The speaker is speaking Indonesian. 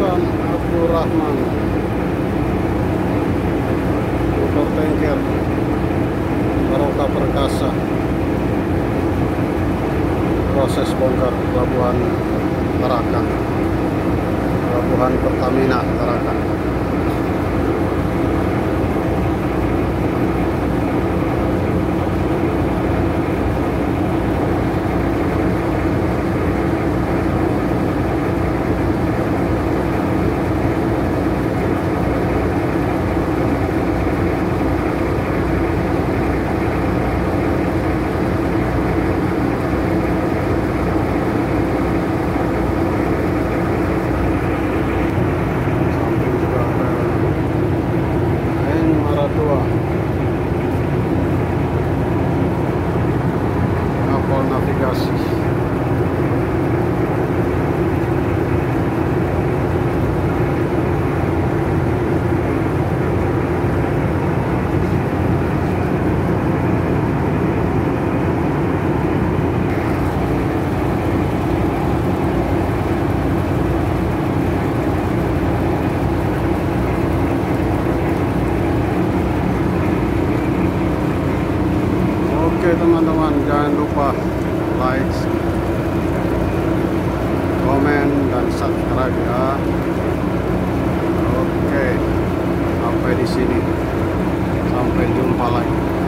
Sultan Abdurrahman, motor tanker Barokah Perkasa, proses bongkar pelabuhan Tarakan, pelabuhan Pertamina Tarakan. Kapal navigasi. Oke teman-teman, jangan lupa like, komen, dan subscribe ya. Oke, sampai di sini. Sampai jumpa lagi.